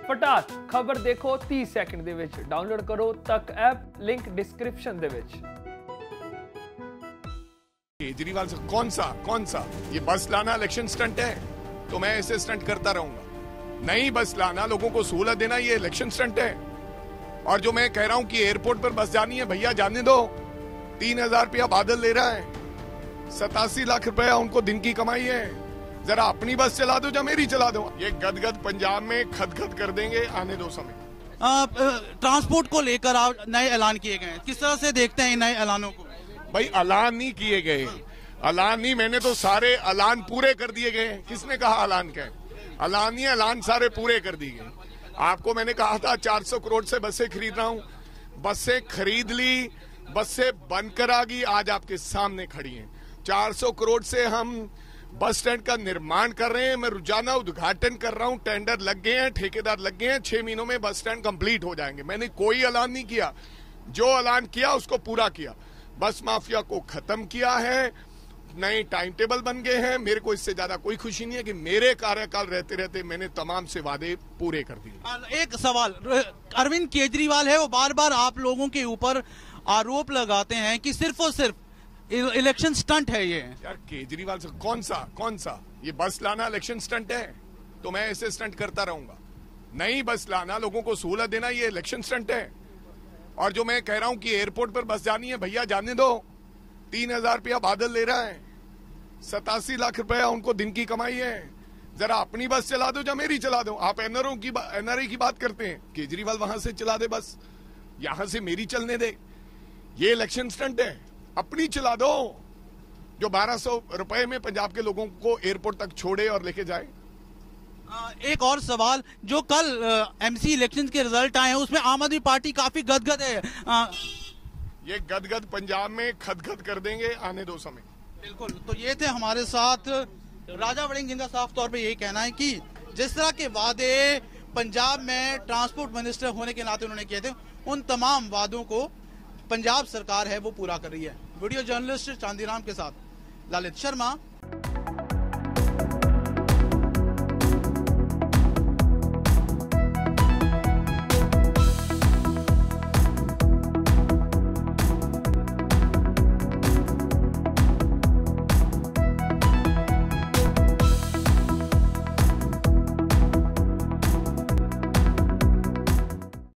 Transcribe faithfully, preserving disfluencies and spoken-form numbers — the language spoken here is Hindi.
फटात खबर देखो तीस सेकंड दे विच डाउनलोड करो तक ऐप लिंक डिस्क्रिप्शन दे विच। केजरीवाल से कौन सा कौन सा ये बस लाना इलेक्शन स्टंट है तो मैं ऐसे स्टंट करता रहूंगा। नहीं बस लाना, लोगों को सहूलत देना ये इलेक्शन स्टंट है। और जो मैं कह रहा हूं कि एयरपोर्ट पर बस जानी है, भैया जाने दो। तीन हजार रुपया बादल ले रहा है, सतासी लाख रुपया उनको दिन की कमाई है। जरा अपनी बस चला दो या मेरी चला दो। ये गदगद पंजाब में खदखद कर देंगे, आने दो समय। ट्रांसपोर्ट को लेकर आप नए ऐलान किए गए, किस तरह से देखते हैं नए ऐलानों को? भाई ऐलान नहीं किए गए, ऐलान नहीं, मैंने तो सारे ऐलान पूरे कर दिए गए। किसने कहा ऐलान क्या? ऐलान नहीं, ऐलान सारे पूरे कर दिए गए। आपको मैंने कहा था चार सौ करोड़ से बसें खरीद रहा हूं, बसें खरीद ली, बसें बन कर आ गई, आज आपके सामने खड़ी हैं। चार सौ करोड़ से हम बस स्टैंड का निर्माण कर रहे हैं, मैं रोजाना उद्घाटन कर रहा हूं, टेंडर लग गए हैं, ठेकेदार लग गए हैं, छह महीनों में बस स्टैंड कंप्लीट हो जाएंगे। मैंने कोई ऐलान नहीं किया, जो ऐलान किया उसको पूरा किया। बस माफिया को खत्म किया है, नए टाइम टेबल बन गए हैं। मेरे को इससे ज्यादा कोई खुशी नहीं है कि मेरे कार्यकाल रहते रहते मैंने तमाम से वादे पूरे कर दिए। एक सवाल, अरविंद केजरीवाल है वो बार बार आप लोगों के ऊपर आरोप लगाते हैं कि सिर्फ और सिर्फ इलेक्शन स्टंट है ये। यार केजरीवाल से कौन सा कौन सा ये बस लाना इलेक्शन स्टंट है तो मैं ऐसे स्टंट करता रहूंगा। नहीं बस लाना, लोगों को सहूलत देना ये इलेक्शन स्टंट है। और जो मैं कह रहा हूं कि एयरपोर्ट पर बस जानी है, भैया जाने दो। तीन हजार रुपया बादल ले रहा है, सतासी लाख रुपया उनको दिन की कमाई है। जरा अपनी बस चला दो या मेरी चला दो। आप एनआरओ की एनआरआई की बात करते हैं, केजरीवाल वहां से चला दे बस, यहां से मेरी चलने दे। ये इलेक्शन स्टंट है, अपनी चला दो, जो बारह सौ रुपए में पंजाब के लोगों को एयरपोर्ट तक छोड़े और लेके जाए। एक और सवाल, जो कल एमसी इलेक्शन के रिजल्ट आए हैं उसमें आम आदमी पार्टी काफी गदगद है। आ, ये गदगद पंजाब में खदखद कर देंगे, आने दो समय। बिल्कुल। तो ये थे हमारे साथ राजा वड़िंग, जिनका साफ तौर पे यही कहना है कि जिस तरह के वादे पंजाब में ट्रांसपोर्ट मिनिस्टर होने के नाते उन्होंने किए थे, उन तमाम वादों को पंजाब सरकार है वो पूरा कर रही है। वीडियो जर्नलिस्ट चांदीराम के साथ ललित शर्मा,